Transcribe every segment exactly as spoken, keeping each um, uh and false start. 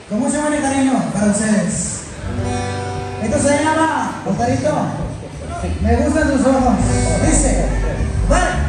Con mucho amor y cariño para ustedes. Esto se llama, Oscarito, me gustan tus ojos. Dice, vale.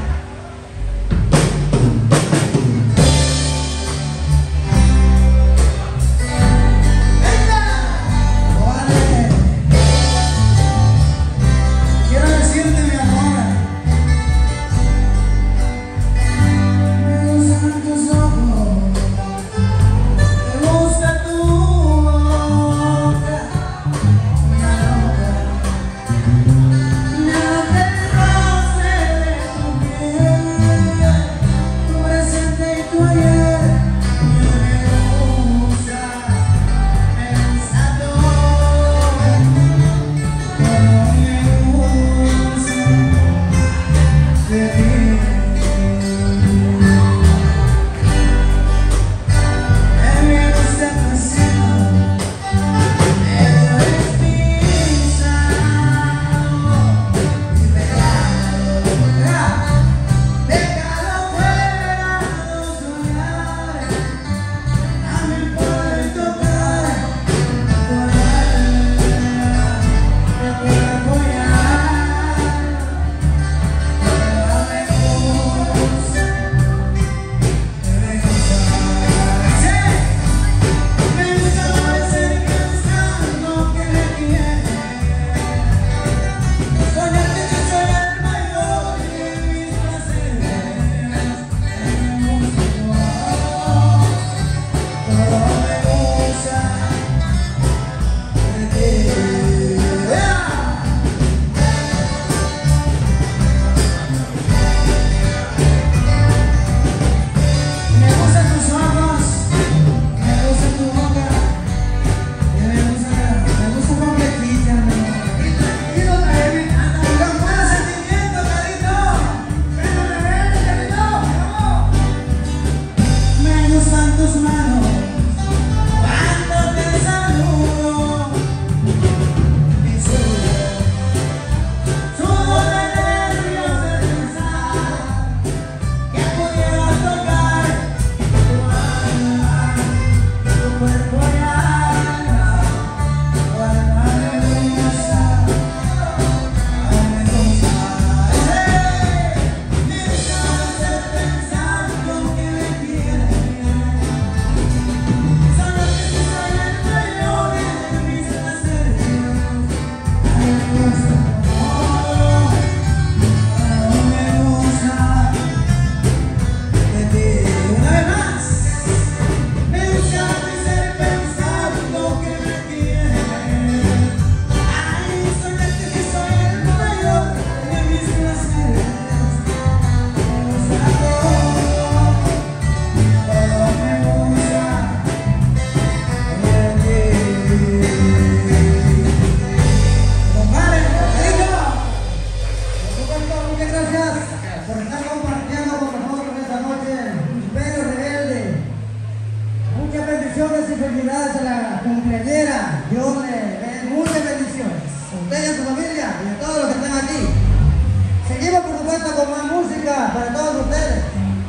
Felicidades a la cumpleañera. Dios le dé muchas bendiciones a usted y a su familia y a todos los que están aquí. Seguimos, por supuesto, con más música para todos ustedes.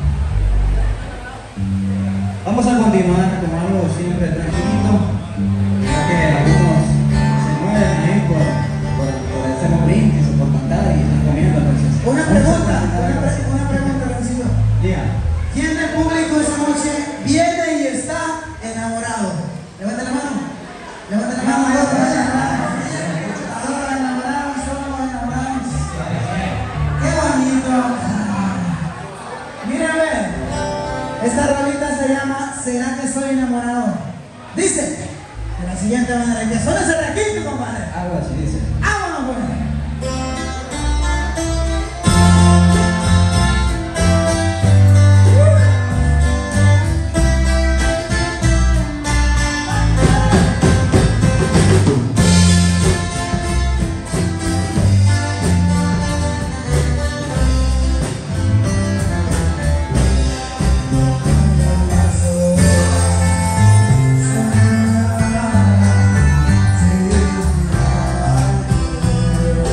Vamos a continuar con algo siempre tranquilito, ya que algunos se mueven ahí por, por, por hacer un brindis o por cantar y están comiendo. Entonces, una pregunta, una, pre una pregunta, Francisco. Diga. ¿Quién del público esa noche viene y está enamorado? Levanta la mano. Levanta la mano. Somos enamorados, somos enamorados. Qué bonito. Mira, a ver. Esta rolita se llama ¿Será que soy enamorado? Dice de la siguiente manera. Que suena ese requinto, compadre. Algo así dice. ¡Vámonos, pues! Yeah.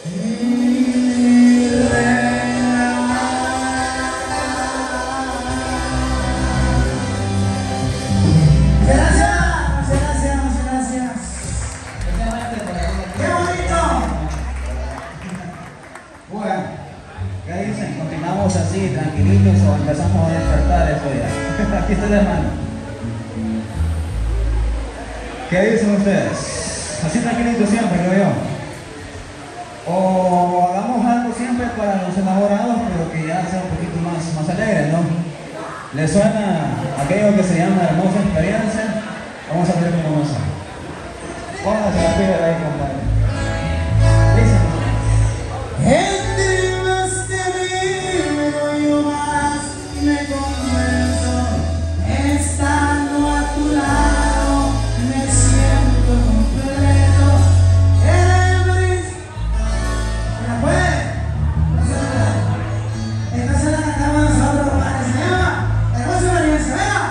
Así, tranquilitos, o empezamos a despertar eso ya. Aquí está la mano. ¿Qué dicen ustedes? Así tranquilitos siempre, creo yo. O hagamos algo siempre para los enamorados, pero que ya sea un poquito más, más alegre, ¿no? ¿Les suena aquello que se llama hermosa experiencia? Vamos a ver cómo vamos a. Pónganse la piedra ahí, compadre. Dicen. Me convierto, estando a tu lado, me siento completo. Eres ¿la puede? Esta se la cantamos nosotros, compadre. Se llama Hermosa Experiencia. ¡Venga!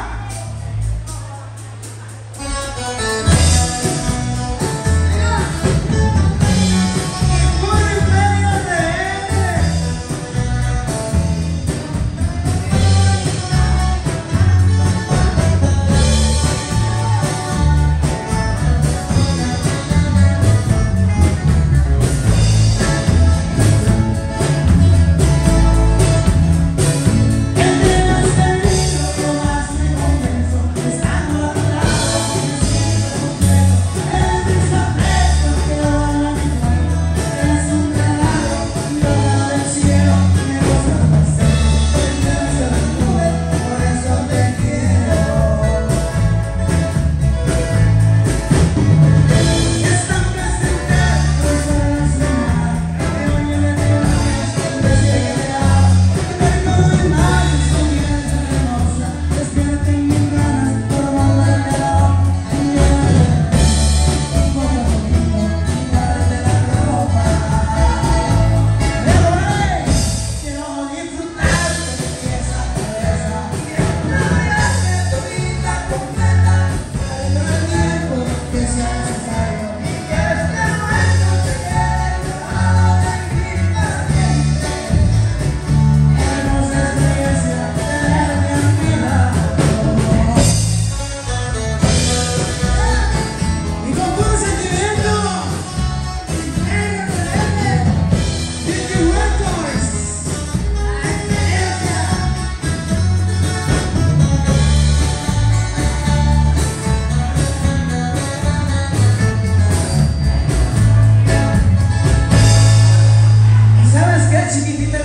Chiquitita.